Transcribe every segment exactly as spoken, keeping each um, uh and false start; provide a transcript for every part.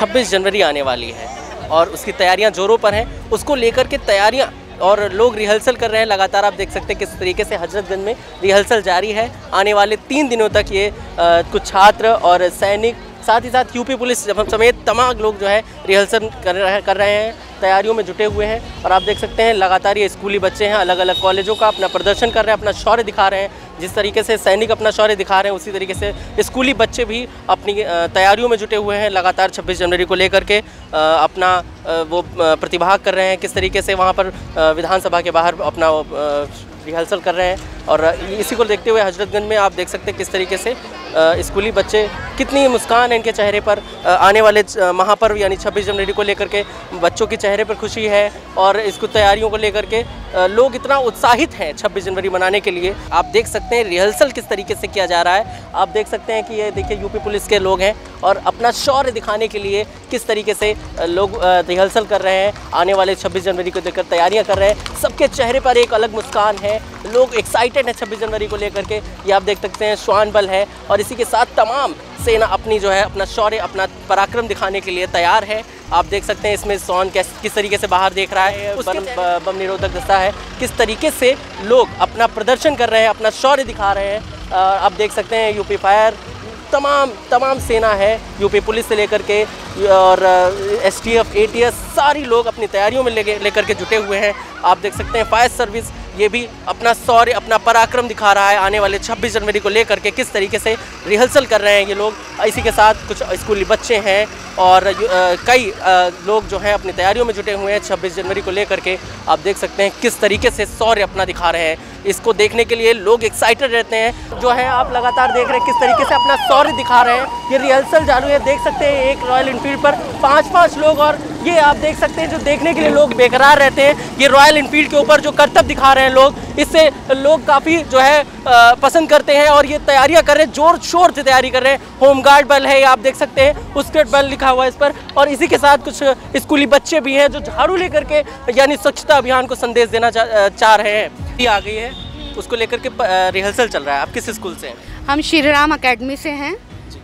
छब्बीस जनवरी आने वाली है और उसकी तैयारियां जोरों पर हैं। उसको लेकर के तैयारियां और लोग रिहर्सल कर रहे हैं लगातार। आप देख सकते हैं किस तरीके से हजरतगंज में रिहर्सल जारी है। आने वाले तीन दिनों तक ये आ, कुछ छात्र और सैनिक, साथ ही साथ यूपी पुलिस समेत तमाम लोग जो है रिहर्सल कर रहे कर रहे हैं, तैयारियों में जुटे हुए हैं। और आप देख सकते हैं लगातार ये स्कूली बच्चे हैं, अलग अलग कॉलेजों का अपना प्रदर्शन कर रहे हैं, अपना शौर्य दिखा रहे हैं। जिस तरीके से सैनिक अपना शौर्य दिखा रहे हैं, उसी तरीके से स्कूली बच्चे भी अपनी तैयारियों में जुटे हुए हैं। लगातार छब्बीस जनवरी को लेकर के अपना वो प्रतिभाग कर रहे हैं। किस तरीके से वहाँ पर विधानसभा के बाहर अपना रिहर्सल कर रहे हैं। और इसी को देखते हुए हजरतगंज में आप देख सकते हैं किस तरीके से स्कूली बच्चे, कितनी मुस्कान है इनके चेहरे पर। आने वाले महापर्व यानी छब्बीस जनवरी को लेकर के बच्चों के चेहरे पर खुशी है और इसको तैयारियों को लेकर के लोग इतना उत्साहित हैं छब्बीस जनवरी मनाने के लिए। आप देख सकते हैं रिहर्सल किस तरीके से किया जा रहा है। आप देख सकते हैं कि ये देखिए यूपी पुलिस के लोग हैं और अपना शौर्य दिखाने के लिए किस तरीके से लोग रिहर्सल कर रहे हैं। आने वाले छब्बीस जनवरी को लेकर तैयारियां कर रहे हैं। सबके चेहरे पर एक अलग मुस्कान है, लोग एक्साइटेड हैं छब्बीस जनवरी को लेकर के। ये आप देख सकते हैं श्वान बल है और इसी के साथ तमाम सेना अपनी जो है अपना शौर्य, अपना पराक्रम दिखाने के लिए तैयार है। आप देख सकते हैं इसमें सोन किस किस तरीके से बाहर देख रहा है, बम, बम निरोधक दस्ता है, किस तरीके से लोग अपना प्रदर्शन कर रहे हैं, अपना शौर्य दिखा रहे हैं। आप देख सकते हैं यूपी फायर, तमाम तमाम सेना है, यूपी पुलिस से लेकर के और एसटीएफ, एटीएस, सारी लोग अपनी तैयारियों में लेकर लेकर के जुटे हुए हैं। आप देख सकते हैं फायर सर्विस ये भी अपना शौर्य, अपना पराक्रम दिखा रहा है। आने वाले छब्बीस जनवरी को लेकर के किस तरीके से रिहर्सल कर रहे हैं ये लोग। इसी के साथ कुछ स्कूली बच्चे हैं और कई लोग जो हैं अपनी तैयारियों में जुटे हुए हैं छब्बीस जनवरी को लेकर के। आप देख सकते हैं किस तरीके से शौर्य अपना दिखा रहे हैं। इसको देखने के लिए लोग एक्साइटेड रहते हैं। जो है आप लगातार देख रहे हैं किस तरीके से अपना शौर्य दिखा रहे हैं। ये रिहर्सल चालू है, देख सकते हैं एक रॉयल एनफील्ड पर पाँच पाँच लोग, और ये आप देख सकते हैं जो देखने के लिए लोग बेकरार रहते हैं। ये रॉयल एनफील्ड के ऊपर जो करतब दिखा रहे हैं लोग, इससे लोग काफ़ी जो है पसंद करते हैं और ये तैयारियां कर रहे हैं, जोर शोर से तैयारी कर रहे हैं। होमगार्ड बल है, आप देख सकते हैं उसके बल लिखा हुआ है इस पर। और इसी के साथ कुछ स्कूली बच्चे भी हैं जो झाड़ू लेकर के यानी स्वच्छता अभियान को संदेश देना चा, चाह रहे हैं। ये आ गई है, उसको लेकर के रिहर्सल चल रहा है। आप किस स्कूल से हैं? हम श्री राम अकेडमी से हैं,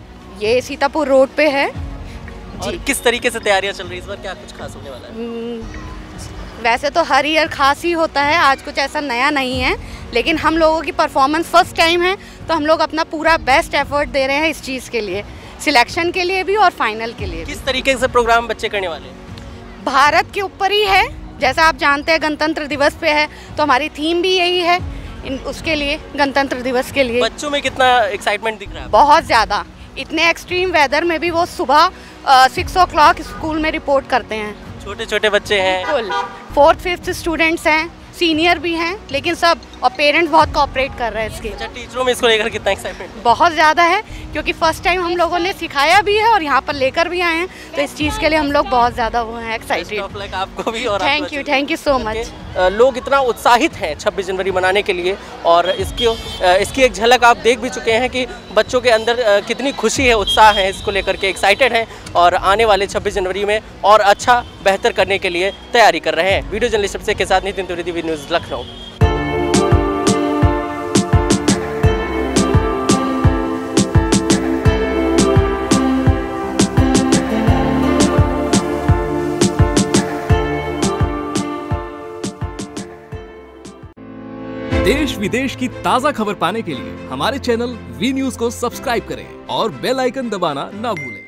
ये सीतापुर रोड पे है। और किस तरीके से तैयारियां चल रही है इस बार, क्या कुछ खास होने वाला है? वैसे तो हर ईयर खास ही होता है, आज कुछ ऐसा नया नहीं है, लेकिन हम लोगों की परफॉर्मेंस फर्स्ट टाइम है तो हम लोग अपना पूरा बेस्ट एफर्ट दे रहे हैं इस चीज़ के लिए, सिलेक्शन के लिए भी और फाइनल के लिए भी। किस तरीके से प्रोग्राम बच्चे करने वाले हैं? भारत के ऊपर ही है, जैसा आप जानते हैं गणतंत्र दिवस पे है तो हमारी थीम भी यही है इन उसके लिए, गणतंत्र दिवस के लिए। बच्चों में कितना एक्साइटमेंट दिख रहा है? बहुत ज़्यादा, इतने एक्सट्रीम वेदर में भी वो सुबह सिक्स ओ क्लॉक स्कूल में रिपोर्ट करते हैं। छोटे छोटे बच्चे हैं, बिल्कुल, फोर्थ फिफ्थ स्टूडेंट्स हैं, सीनियर भी हैं, लेकिन सब, और पेरेंट्स बहुत कोऑपरेट कर रहे हैं इसके। अच्छा, टीचरों में इसको लेकर कितना एक्साइटमेंट? बहुत ज़्यादा है, क्योंकि फर्स्ट टाइम हम लोगों ने सिखाया भी है और यहाँ पर लेकर भी आए हैं, तो इस चीज़ के लिए हम लोग बहुत ज़्यादा वो हैं एक्साइटेड। आपको भी और thank you, thank you so much. लोग इतना उत्साहित हैं छब्बीस जनवरी मनाने के लिए और इसकी इसकी एक झलक आप देख भी चुके हैं कि बच्चों के अंदर कितनी खुशी है, उत्साह है, इसको लेकर के एक्साइटेड हैं और आने वाले छब्बीस जनवरी में और अच्छा बेहतर करने के लिए तैयारी कर रहे हैं। वीडियो जर्नलिस्ट सबसे के साथ नितिन त्रिवेदी, वी न्यूज़ लखनऊ। देश विदेश की ताज़ा खबर पाने के लिए हमारे चैनल वी न्यूज़ को सब्सक्राइब करें और बेल आइकन दबाना ना भूलें।